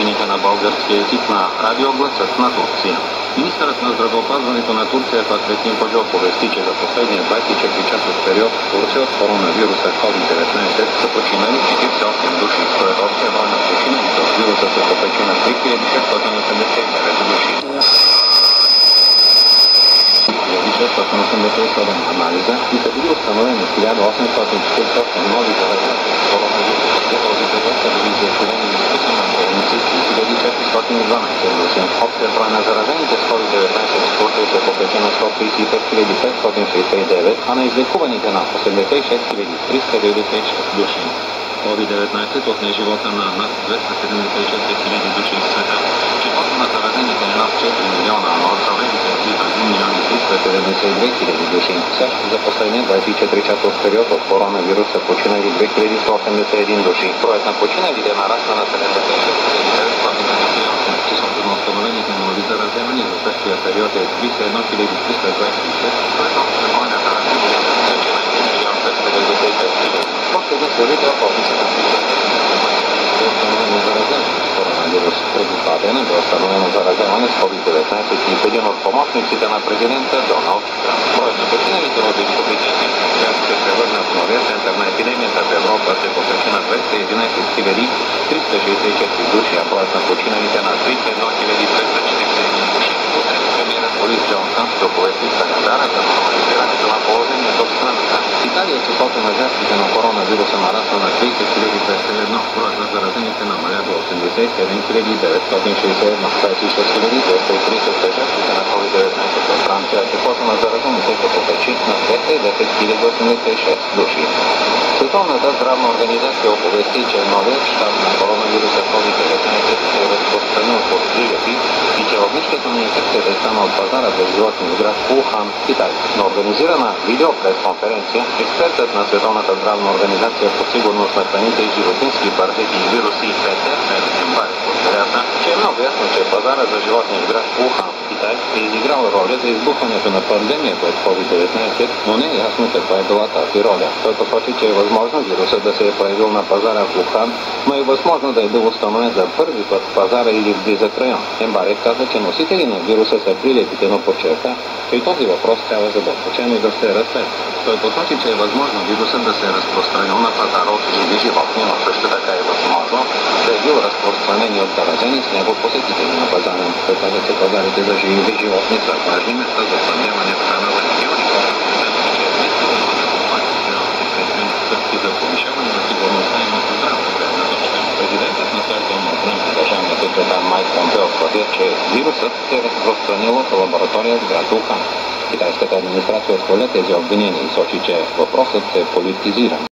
новините на български език на Радио Гласът на Турция. Министърът на здравеопазването на Турция Фахретин Коджа оповести, че за последния 24-часов период в Турция от коронавируса COVID-19 са починали 48 души. Според общия брой на починалите от вируса се попечи на 3689 души. 1687 анализа и са били установени 1848 нови заразени с коронавирус. Този период са били изолирани и изписани на болници 3412 души. Общият брой на заразените с COVID-19 в Турция се попече на 135 569, а на излекуваните на 86 396 души. COVID-19 отне живота на над 274 хиляди души в света. Числото на заразените е над 4 милиона, а оздравелите близо 1 милион и 372 хиляди души. САЩ за последния 24-часов период от коронавирус са починали 2181 души. Броят на починалите нарасна на 76 998. Числото на установените нови заразявания за същия период е 31 326, което общия брой на заразените вече на 1 милион 595 хиляди. Още един служител в офиса на е установено заразяване с коронавирус. Преди 2 дена бе установено заразяване с COVID-19 и в един от помощниците на президента Доналд Тръмп. Броят на починалите от Великобритания, която се превърна в новия център на епидемията в Европа, се попече на 211 364 души, а броят на починалите на 31 241 души. Премиерът Борис Джонсън ще оповести в календара за нормализирането на положението в страната. В Италия числото на жертвите на коронавируса нарасна на 30 201. Броят на заразените намаля до 87 961. 26 230 са жертвите на COVID-19 в Франция, а числото на заразените се попечи на 210 086 души. Световната здравна организация оповести, че новият щам на коронавируса COVID-19 се е разпространил по жижаби и че огнището на инфекцията е станал пазара за животни в град Ухан, Китай. На организирана видеопресконференция, експертът на Световната здравна организация по сигурност на храните и животински паразити и вируси Петър Ембарек отбеляза, че е много ясно, че пазара за животни в град Ухан, Китай е изиграл роля за избухването на пандемията от COVID-19, но не е ясно каква е била тази роля. Той посочи, че е възможно вирусът да се е проявил на пазара в Ухан, но е възможно да е бил установен за първи път в пазара или в близък район. Ембарек каза, че носители на вируса са прилепите, но подчерта, че и този въпрос трябва задълбочено да се разследва. Той посочи, че е възможно вирусът да се е разпространил на пазара от живи животни, но също така е възможно да е бил разпространен и от заразени с него посетители на пазара. Той каза, че пазарите за живи животни са важни места за съмняване в храна за милиони хора, че е вместо да може да обаче предприемат стъпки за повишаване на сигурността и на здравната гледна точка. Президентът на САЩ Доналд Тръмп и държавният секретар Майк Помпео твърдят, че вирусът се е разпространил в лаборатория в град Ухан. Китайската администрация отхвърля тези обвинения и сочи, че въпросът се политизира.